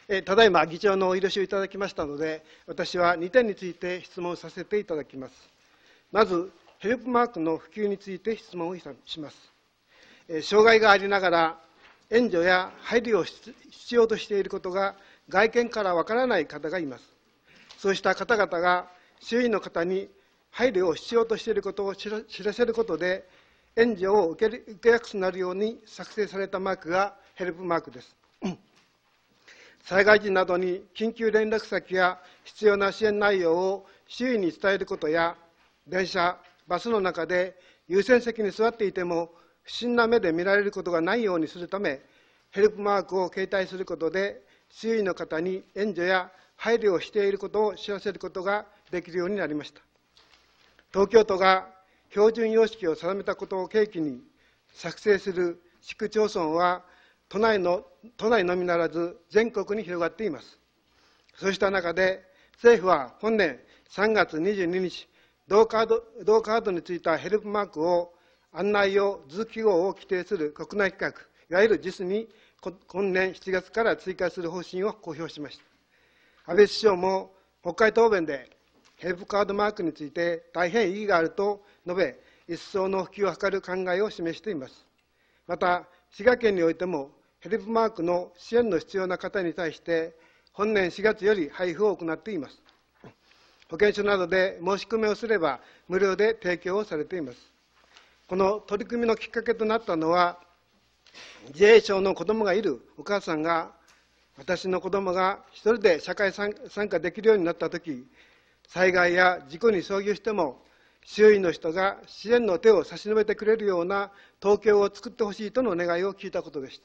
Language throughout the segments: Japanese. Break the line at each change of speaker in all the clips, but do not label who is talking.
ただいま議長のお許しをいただきましたので、私は2点について質問させていただきます。まず、ヘルプマークの普及について質問をします。障害がありながら、援助や配慮を必要としていることが外見からわからない方がいます。そうした方々が周囲の方に配慮を必要としていることを知らせることで、援助を受けやすくなるように作成されたマークがヘルプマークです。災害時などに緊急連絡先や必要な支援内容を周囲に伝えることや、電車、バスの中で優先席に座っていても不審な目で見られることがないようにするため、ヘルプマークを携帯することで、周囲の方に援助や配慮をしていることを知らせることができるようになりました。東京都が標準様式を定めたことを契機に作成する市区町村は、都内のみならず全国に広がっています。そうした中で、政府は本年3月22日、同カードについたヘルプマークを案内用図記号を規定する国内規格、いわゆる JIS に今年7月から追加する方針を公表しました。安倍首相も国会答弁で、ヘルプカードマークについて大変意義があると述べ、一層の普及を図る考えを示しています。また、滋賀県においても、ヘルプマークの支援の必要な方に対して、本年4月より配布を行っています。保健所などで申し込みをすれば、無料で提供をされています。この取り組みのきっかけとなったのは、自閉症の子どもがいるお母さんが、私の子どもが一人で社会参加できるようになったとき、災害や事故に遭遇しても、周囲の人が支援の手を差し伸べてくれるような東京を作ってほしいとの願いを聞いたことでした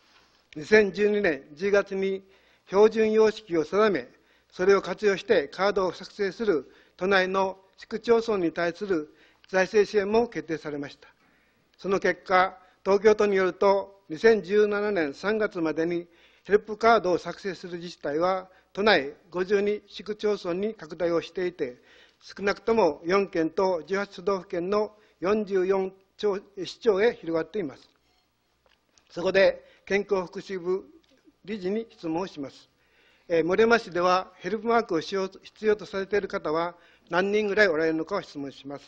。2012年10月に標準様式を定め、それを活用してカードを作成する都内の市区町村に対する財政支援も決定されました。その結果、東京都によると、2017年3月までにヘルプカードを作成する自治体は、都内52市区町村に拡大をしていて、少なくとも4県と18都道府県の44市町へ広がっています。そこで、健康福祉部理事に質問をします。茂山市ではヘルプマークを必要とされている方は何人ぐらいおられるのかを質問します。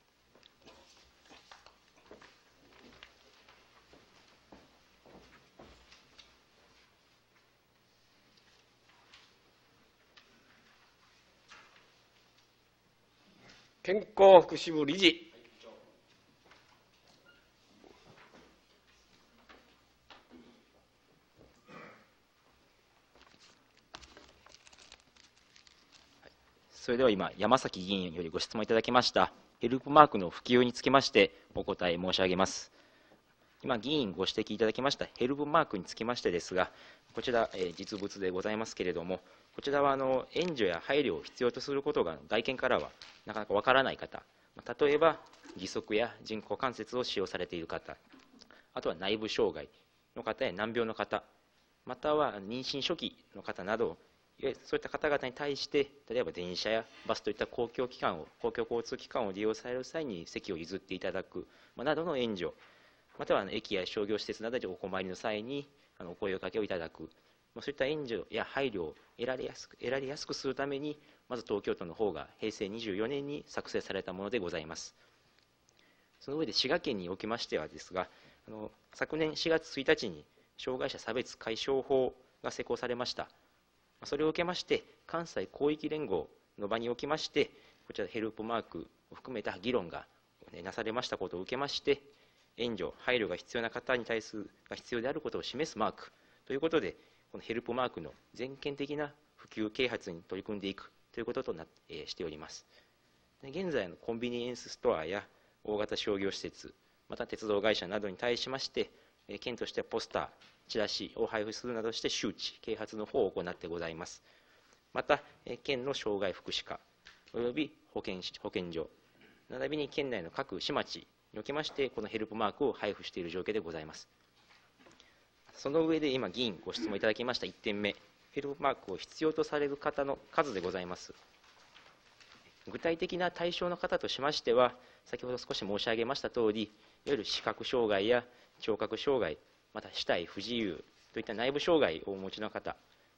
健康福祉部理事。
それでは今、山崎議員よりご質問いただきましたヘルプマークの普及につきましてお答え申し上げます。今、議員ご指摘いただきましたヘルプマークにつきましてですが、こちら、実物でございますけれども、こちらは援助や配慮を必要とすることが外見からはなかなかわからない方、例えば義足や人工関節を使用されている方、あとは内部障害の方や難病の方、または妊娠初期の方など、そういった方々に対して、例えば電車やバスといった公共交通機関を利用される際に席を譲っていただくなどの援助、または駅や商業施設などでお困りの際にお声をかけをいただく、そういった援助や配慮を得られやすくするために、まず東京都の方が平成24年に作成されたものでございます。その上で滋賀県におきましてはですが、昨年4月1日に障害者差別解消法が施行されました。それを受けまして、関西広域連合の場におきまして、こちらヘルプマークを含めた議論がなされましたことを受けまして、援助、配慮が必要な方に対するが必要であることを示すマークということで、このヘルプマークの全県的な普及啓発に取り組んでいくということとしております。現在のコンビニエンスストアや大型商業施設、また鉄道会社などに対しまして、県としてはポスター、チラシを配布するなどして周知、啓発の方を行ってございます。また、県の障害福祉課および保健所、並びに県内の各市町におきまして、このヘルプマークを配布している状況でございます。その上で今、議員ご質問いただきました1点目、ヘルプマークを必要とされる方の数でございます。具体的な対象の方としましては、先ほど少し申し上げましたとおり、いわゆる視覚障害や聴覚障害、また肢体不自由といった内部障害をお持ちの方、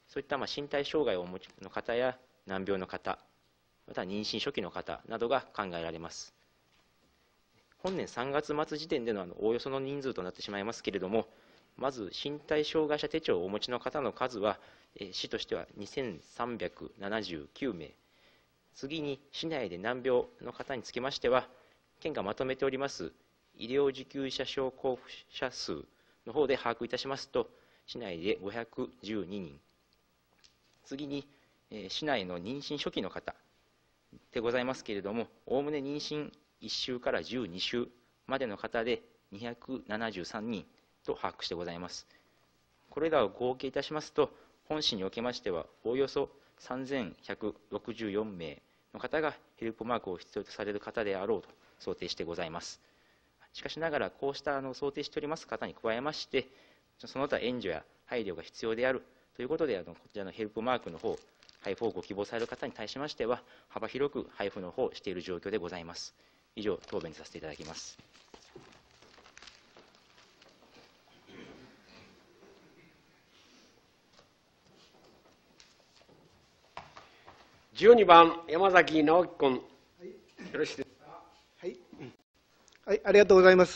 そういった身体障害をお持ちの方や難病の方、または妊娠初期の方などが考えられます。本年3月末時点でのおおよその人数となってしまいますけれども、まず身体障害者手帳をお持ちの方の数は、市としては2379名、次に市内で難病の方につきましては、県がまとめております医療受給者証交付者数の方で把握いたしますと、市内で512人、次に市内の妊娠初期の方でございますけれども、おおむね妊娠1週から12週までの方で273人と把握してございます。これらを合計いたしますと、本市におきましてはおおよそ3164名の方がヘルプマークを必要とされる方であろうと想定してございます。しかしながら、こうした想定しております方に加えまして、その他援助や配慮が必要であるということで、こちらのヘルプマークの方、配布をご希望される方に対しましては、幅広く配布の方をしている状況でございます。以上、答弁させていただきます。
12番、山崎直樹君、よろしいですか。
はい、ありがとうございます。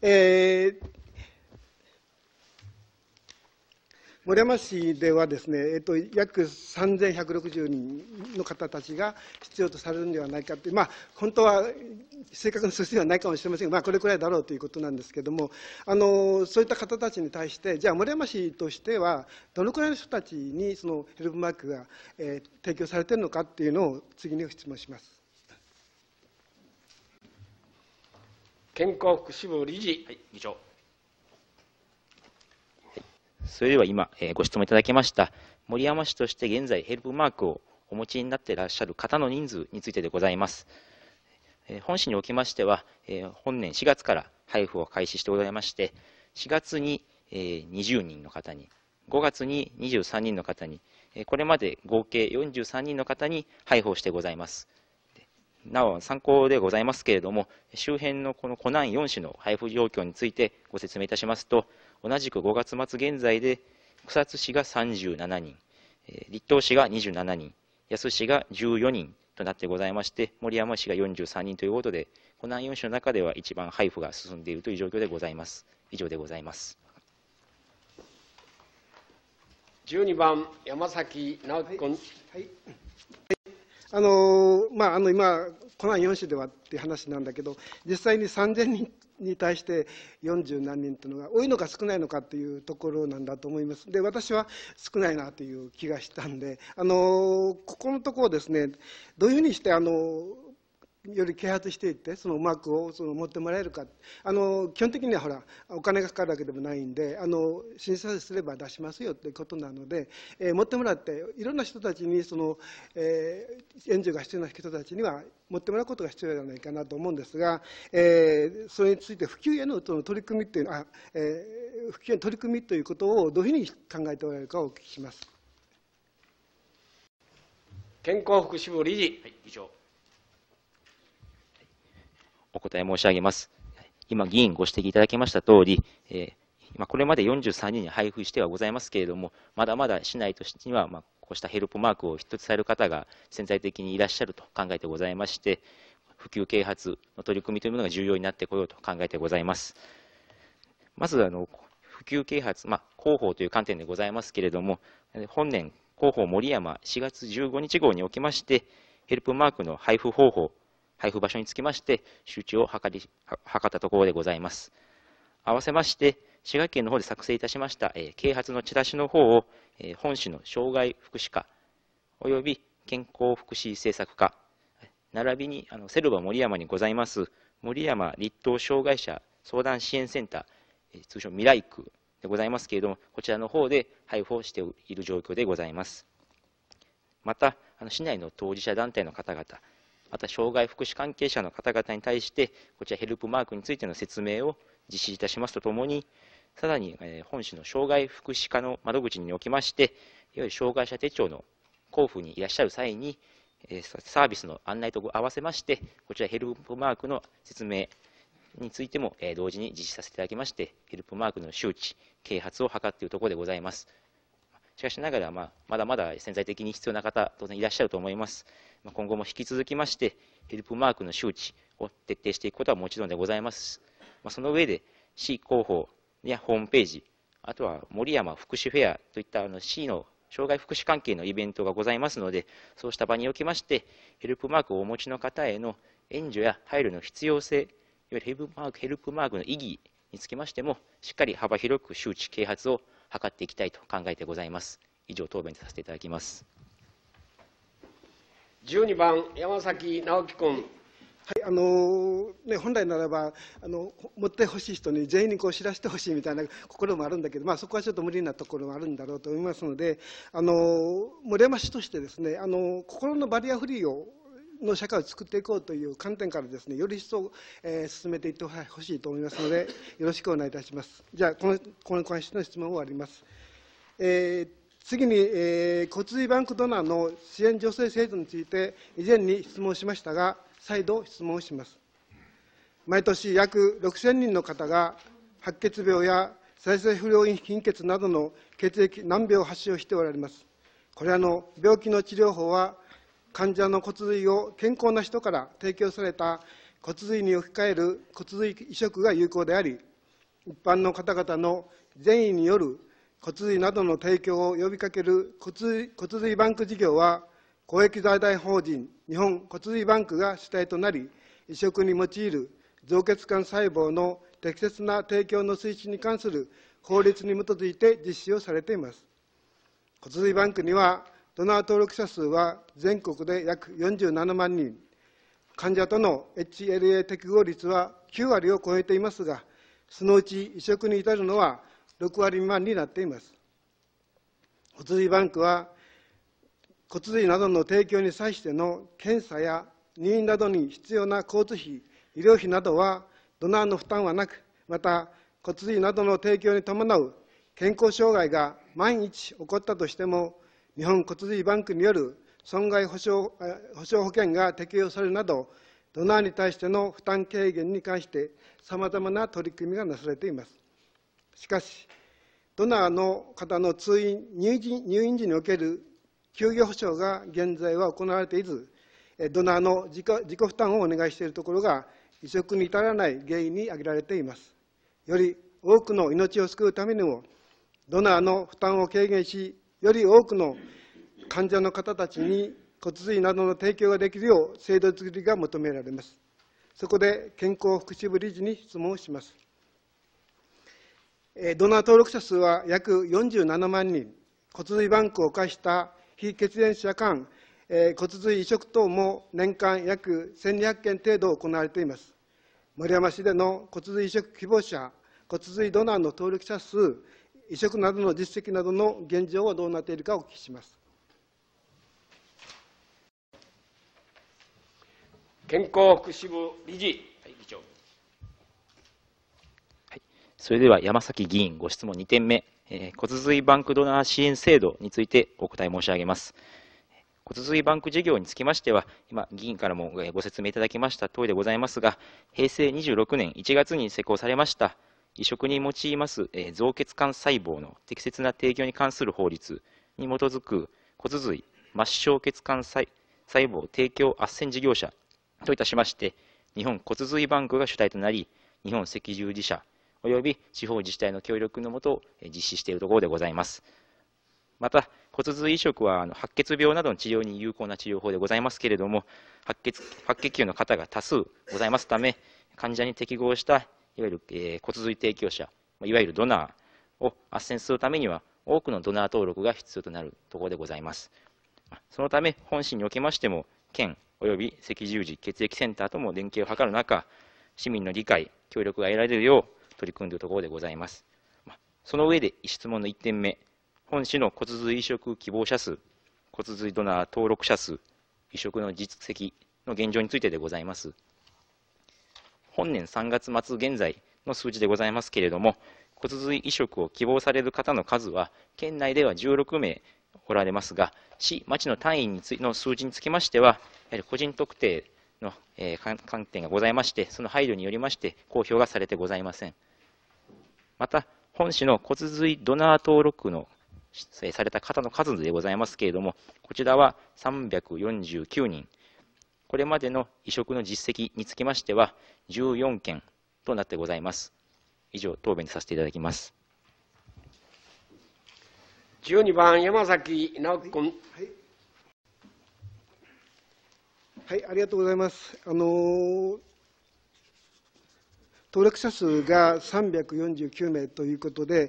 森山市ではですね、約3160人の方たちが必要とされるのではないかという、本当は正確な数字ではないかもしれませんが、これくらいだろうということなんですけれども、そういった方たちに対して、じゃあ、森山市としては、どのくらいの人たちにそのヘルプマークが、提供されているのかっていうのを次に質問します。
健康福祉部理事。
はい、議長。それでは今、ご質問いただきました森山市として現在ヘルプマークをお持ちになっていらっしゃる方の人数についてでございます。本市におきましては、本年4月から配布を開始してございまして、4月に20人の方に、5月に23人の方に、これまで合計43人の方に配布をしてございます。なお参考でございますけれども、周辺のこの湖南4市の配布状況についてご説明いたしますと、同じく5月末現在で草津市が37人、栗東市が27人、野洲市が14人となってございまして、森山市が43人ということで、湖南4市の中では一番配布が進んでいるという状況でございます。以上でございます。
12番、山崎直樹君。
はい、今、湖南4市ではっていう話なんだけど、実際に3000人に対して40何人というのが多いのか少ないのかというところなんだと思います。で、私は少ないなという気がしたんで、ここのところですね、どういうふうにしてより啓発していって、そのマークを持ってもらえるか、基本的にはほら、お金がかかるわけでもないんで、審査すれば出しますよということなので、持ってもらって、いろんな人たちに援助が必要な人たちには持ってもらうことが必要ではないかなと思うんですが、それについて普及への取り組みという普及への取り組みということをどういうふうに考えておられるかをお聞きします。
健康福祉部理事。
はい、議長。お答え申し上げます。今、議員ご指摘いただきましたとおり、これまで43人に配布してはございますけれども、まだまだ市内としては、こうしたヘルプマークを必要とされる方が潜在的にいらっしゃると考えてございまして、普及啓発の取り組みというものが重要になってこようと考えてございます。まず、普及啓発、広報という観点でございますけれども、本年、広報森山4月15日号におきまして、ヘルプマークの配布方法、配布場所につきまして、周知を図ったところでございます。合わせまして、滋賀県の方で作成いたしました、啓発のチラシの方を、本市の障害福祉課、および健康福祉政策課、並びにセルバ森山にございます、森山立東障害者相談支援センター、通称未来区でございますけれども、こちらの方で配布をしている状況でございます。また、市内の当事者団体の方々、また障害福祉関係者の方々に対して、こちらヘルプマークについての説明を実施いたしますとともに、さらに本市の障害福祉課の窓口におきまして、いわゆる障害者手帳の交付にいらっしゃる際に、サービスの案内と合わせまして、こちらヘルプマークの説明についても同時に実施させていただきまして、ヘルプマークの周知、啓発を図っているところでございます。 しかしながら、まだまだ潜在的に必要な方、当然いらっしゃると思います。今後も引き続きまして、ヘルプマークの周知を徹底していくことはもちろんでございます。その上で、市広報やホームページ、あとは森山福祉フェアといった市の障害福祉関係のイベントがございますので、そうした場におきまして、ヘルプマークをお持ちの方への援助や配慮の必要性、いわゆるヘルプマークの意義につきましても、しっかり幅広く周知、啓発を図っていきたいと考えてございます。以上、答弁させていただきます。
12番、山崎直樹君。
本来ならば持ってほしい人に全員に知らせてほしいみたいな心もあるんだけど、そこはちょっと無理なところもあるんだろうと思いますので、森山市としてですね、心のバリアフリーの社会を作っていこうという観点からですね、より一層、進めていってほしいと思いますので、よろしくお願いいたします。じゃあ、この関しての質問を終わります。次に、骨髄バンクドナーの支援助成制度について、以前に質問しましたが、再度質問します。毎年約6000人の方が白血病や再生不良貧血などの血液難病を発症しておられます。これらの病気の治療法は、患者の骨髄を健康な人から提供された骨髄に置き換える骨髄移植が有効であり、一般の方々の善意による骨髄などの提供を呼びかける骨髄バンク事業は、公益財団法人日本骨髄バンクが主体となり、移植に用いる造血管細胞の適切な提供の推進に関する法律に基づいて実施をされています。骨髄バンクには、ドナー登録者数は全国で約47万人、患者との HLA 適合率は9割を超えていますが、そのうち移植に至るのは6割未満になっています。骨髄バンクは、骨髄などの提供に際しての検査や入院などに必要な交通費、医療費などはドナーの負担はなく、また骨髄などの提供に伴う健康障害が万一起こったとしても、日本骨髄バンクによる損害保障保険が適用されるなど、ドナーに対しての負担軽減に関してさまざまな取り組みがなされています。しかし、ドナーの方の通院・入院時における休業保障が現在は行われていず、ドナーの自己負担をお願いしているところが、移植に至らない原因に挙げられています。より多くの命を救うためにも、ドナーの負担を軽減し、より多くの患者の方たちに骨髄などの提供ができるよう制度作りが求められます。そこで健康福祉部理事に質問をします。ドナー登録者数は約47万人、骨髄バンクを介した非血縁者間骨髄移植等も年間約1200件程度行われています。森山市での骨髄移植希望者、骨髄ドナーの登録者数、移植などの実績などの現状はどうなっているかお聞きします。
健康福祉部理事、議長。
それでは山崎議員ご質問2点目、骨髄バンクドナー支援制度についてお答え申し上げます。骨髄バンク事業につきましては、今、議員からもご説明いただきました通りでございますが、平成26年1月に施行されました、移植に用います造血管細胞の適切な提供に関する法律に基づく骨髄末梢血管細胞提供斡旋事業者といたしまして、日本骨髄バンクが主体となり、日本赤十字社および地方自治体の協力のもと実施しているところでございます。また、骨髄移植は白血病などの治療に有効な治療法でございますけれども、白血球の方が多数ございますため、患者に適合したいわゆる骨髄提供者、いわゆるドナーを斡旋するためには、多くのドナー登録が必要となるところでございます。そのため、本市におきましても、県および赤十字血液センターとも連携を図る中、市民の理解、協力が得られるよう取り組んでいるところでございます。その上で、質問の1点目、本市の骨髄移植希望者数、骨髄ドナー登録者数、移植の実績の現状についてでございます。本年3月末現在の数字でございますけれども、骨髄移植を希望される方の数は、県内では16名おられますが、市、町の単位の数字につきましては、やはり個人特定の観点がございまして、その配慮によりまして、公表がされてございません。また、本市の骨髄ドナー登録のされた方の数でございますけれども、こちらは349人、これまでの移植の実績につきましては14件となってございます。以上、答弁させていただきます。
12番、山崎直樹君。
はい、ありがとうございます。登録者数が349名ということで、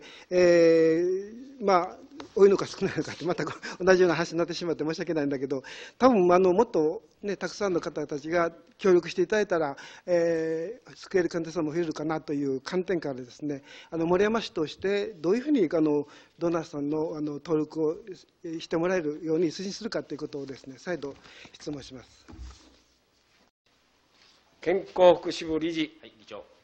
多いのか少ないのかって、また同じような話になってしまって申し訳ないんだけど、多分もっと、たくさんの方たちが協力していただいたら、救える患者さんも増えるかなという観点からですね、森山市としてどういうふうにドナーさんの登録をしてもらえるように推進するかということをですね、再度質問します。
健康福祉部理事。
はい、議長。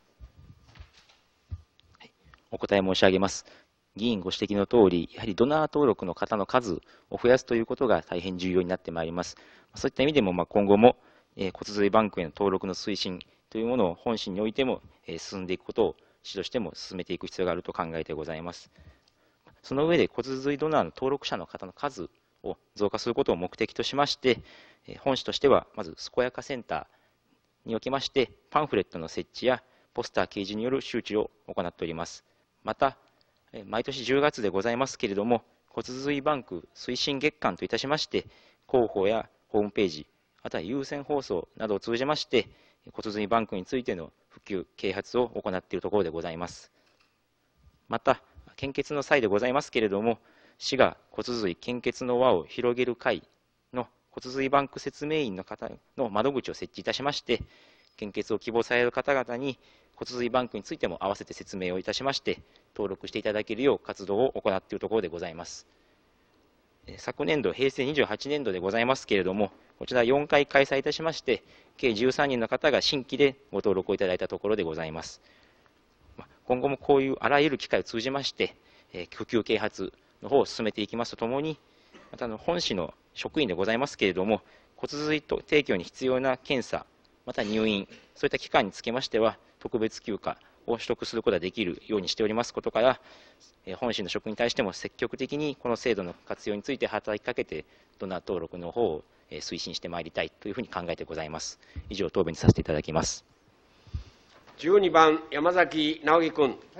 お答え申し上げます。議員ご指摘のとおり、やはりドナー登録の方の数を増やすということが大変重要になってまいります。そういった意味でも、今後も骨髄バンクへの登録の推進というものを本心においても進んでいくことを市としても進めていく必要があると考えてございます。その上で骨髄ドナーの登録者の方の数を増加することを目的としまして、本市としてはまず健やかセンターにおきましてパンフレットの設置やポスター掲示による周知を行っております。また、毎年10月でございますけれども、骨髄バンク推進月間といたしまして、広報やホームページ、あとは有線放送などを通じまして、骨髄バンクについての普及、啓発を行っているところでございます。また、献血の際でございますけれども、市が骨髄献血の輪を広げる会の骨髄バンク説明員の方の窓口を設置いたしまして、献血を希望される方々に骨髄バンクについても合わせて説明をいたしまして、登録していただけるよう活動を行っているところでございます。昨年度、平成28年度でございますけれども、こちら4回開催いたしまして、計13人の方が新規でご登録をいただいたところでございます。今後もこういうあらゆる機会を通じまして、普及啓発の方を進めていきますとともに、また本市の職員でございますけれども、骨髄提供に必要な検査、また入院、そういった期間につきましては、特別休暇を取得することができるようにしておりますことから、本市の職員に対しても積極的にこの制度の活用について働きかけて、ドナー登録の方を推進してまいりたいというふうに考えてございます。以上、答弁にさせていただきます。
12番、山崎直樹君。
はい。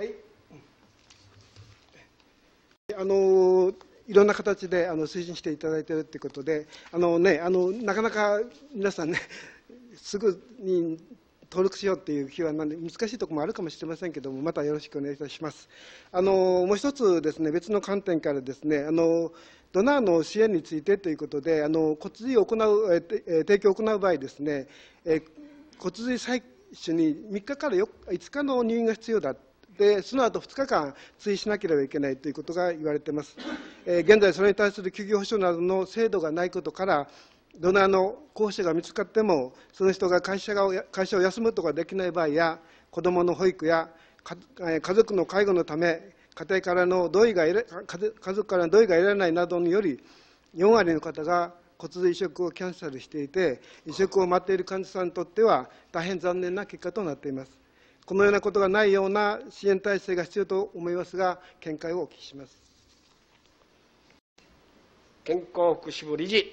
いろんな形で推進していただいているということで、なかなか皆さんね、すぐに登録しようっていう気は難しいところもあるかもしれませんけれども、またよろしくお願いいたします。もう一つですね、別の観点からですね、ドナーの支援についてということで、骨髄を行う、提供を行う場合ですね、骨髄採取に3日から5日の入院が必要だ。でその後2日間追試しなければいけないということが言われています。現在、それに対する休業保障などの制度がないことから、ドナーの候補者が見つかっても、その人が会社を休むことができない場合や、子どもの保育や家族の介護のため、家族からの同意が得られないなどにより、4割の方が骨髄移植をキャンセルしていて、移植を待っている患者さんにとっては、大変残念な結果となっています。このようなことがないような支援体制が必要と思いますが、見解をお聞きします。
健康福祉部理事。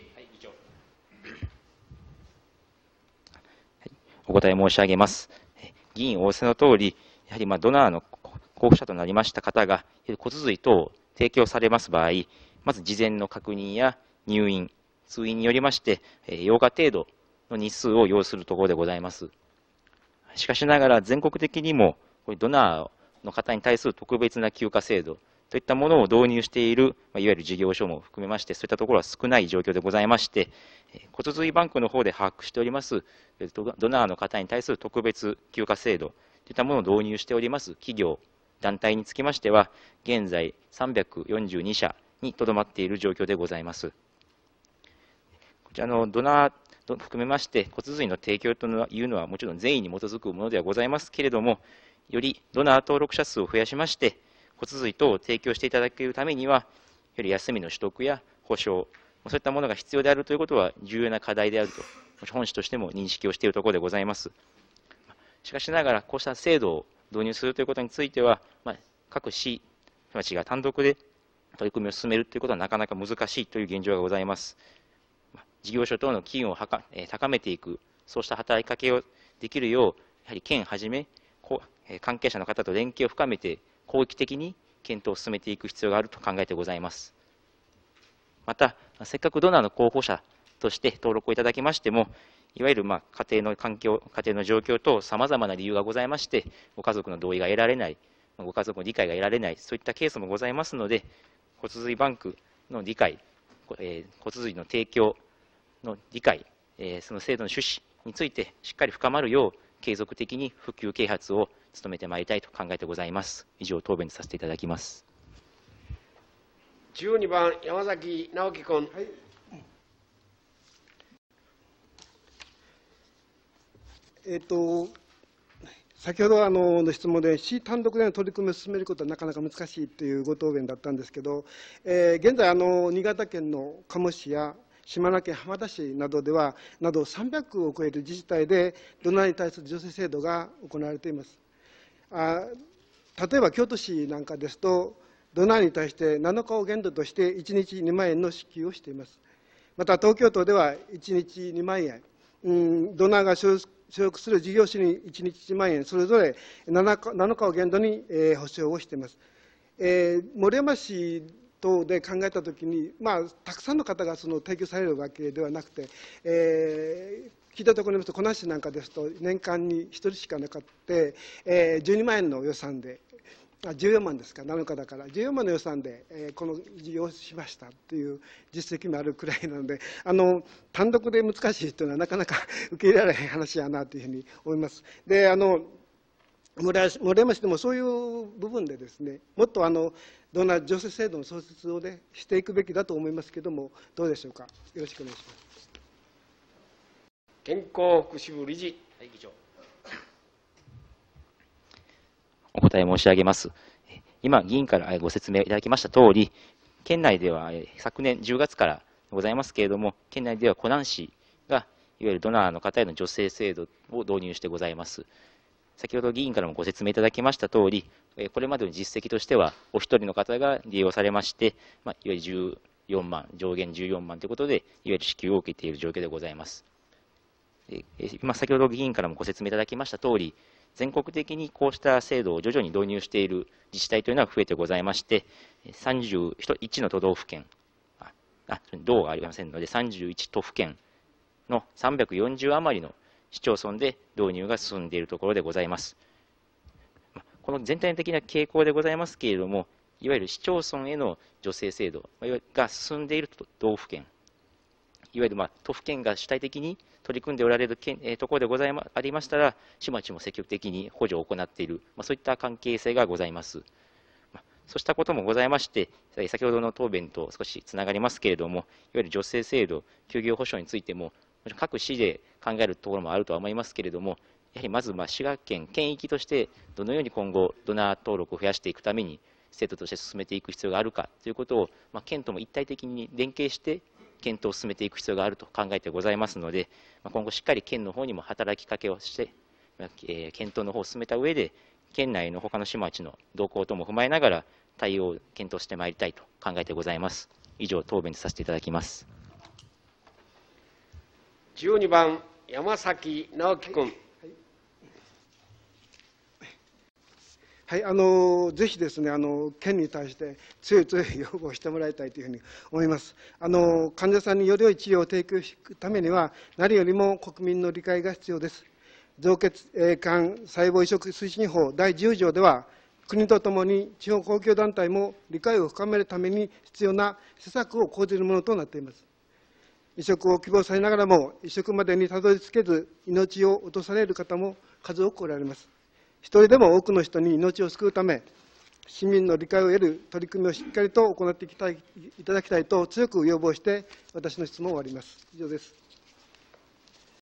お答え申し上げます。議員仰せのとおり、やはりドナーの候補者となりました方が、骨髄等を提供されます場合、まず事前の確認や入院、通院によりまして、8日程度の日数を要するところでございます。しかしながら、全国的にも、ドナーの方に対する特別な休暇制度といったものを導入している、いわゆる事業所も含めまして、そういったところは少ない状況でございまして、骨髄バンクの方で把握しております、ドナーの方に対する特別休暇制度といったものを導入しております企業、団体につきましては、現在342社にとどまっている状況でございます。こちらのドナー含めまして、骨髄の提供というのはもちろん善意に基づくものではございますけれども、よりドナー登録者数を増やしまして、骨髄等を提供していただけるためには、より休みの取得や保障、そういったものが必要であるということは重要な課題であると、本市としても認識をしているところでございます。しかしながら、こうした制度を導入するということについては、各市、町が単独で取り組みを進めるということはなかなか難しいという現状がございます。事業所等の機運を高めていく、そうした働きかけをできるよう、やはり県はじめ、関係者の方と連携を深めて、広域的に検討を進めていく必要があると考えてございます。また、せっかくドナーの候補者として登録をいただきましても、いわゆる家庭の環境、家庭の状況等、さまざまな理由がございまして、ご家族の同意が得られない、ご家族の理解が得られない、そういったケースもございますので、骨髄バンクの理解、骨髄の提供の理解、その制度の趣旨についてしっかり深まるよう、継続的に普及啓発を努めてまいりたいと考えてございます。以上、答弁とさせていただきます。
12番、山崎直樹君。
はい。先ほどの質問で、市単独での取り組みを進めることはなかなか難しいというご答弁だったんですけど、現在新潟県の加茂市や島根県浜田市など300を超える自治体でドナーに対する助成制度が行われています。例えば京都市なんかですと、ドナーに対して7日を限度として1日2万円の支給をしています。また東京都では1日2万円、ドナーが所属する事業所に1日1万円、それぞれ7日を限度に保証をしています。森山市等で考えたときに、たくさんの方が提供されるわけではなくて、聞いたところによりますと、湖南市なんかですと、年間に1人しかなくて、12万円の予算で、14万ですか、7日だから、14万の予算でこの事業をしましたという実績もあるくらいなので、単独で難しいというのは、なかなか受け入れられない話やなというふうに思います。で森山市でもそういう部分でですね、もっとどんな助成制度の創設を、していくべきだと思いますけれども、どうでしょうか。よろしくお願いします。
健康福祉部理事。
はい、議長。お答え申し上げます。今、議員からご説明いただきましたとおり、県内では昨年10月からございますけれども、県内では湖南市がいわゆるドナーの方への助成制度を導入してございます。先ほど議員からもご説明いただきましたとおり、これまでの実績としては、お一人の方が利用されまして、いわゆる14万、上限14万ということで、いわゆる支給を受けている状況でございます。今、先ほど議員からもご説明いただきましたとおり、全国的にこうした制度を徐々に導入している自治体というのは増えてございまして、31の都道府県、道がありませんので、31都府県の340余りの市町村で導入が進んでいるところでございます。この全体的な傾向でございますけれども、いわゆる市町村への助成制度が進んでいる道府県、いわゆる都府県が主体的に取り組んでおられるところでありましたら、市町も積極的に補助を行っている、そういった関係性がございます。そうしたこともございまして、先ほどの答弁と少しつながりますけれども、いわゆる助成制度、休業保障についても、各市で考えるところもあるとは思いますけれども、やはりまず滋賀県、県域としてどのように今後、ドナー登録を増やしていくために、制度として進めていく必要があるかということを、県とも一体的に連携して検討を進めていく必要があると考えてございますので、今後しっかり県の方にも働きかけをして、検討の方を進めた上で、県内の他の市町の動向等も踏まえながら、対応を検討してまいりたいと考えてございます。以上、答弁とさせていただきます。
12番、山崎直樹君。
はい、ぜひですね、県に対して強い要望をしてもらいたいというふうに思います。患者さんにより良い治療を提供していくためには、何よりも国民の理解が必要です。造血管細胞移植推進法第10条では、国とともに地方公共団体も理解を深めるために必要な施策を講じるものとなっています。移植を希望されながらも、移植までにたどり着けず、命を落とされる方も数多くおられます。一人でも多くの人に命を救うため、市民の理解を得る取り組みをしっかりと行っていただきたいと強く要望して、私の質問を終わります。以上です。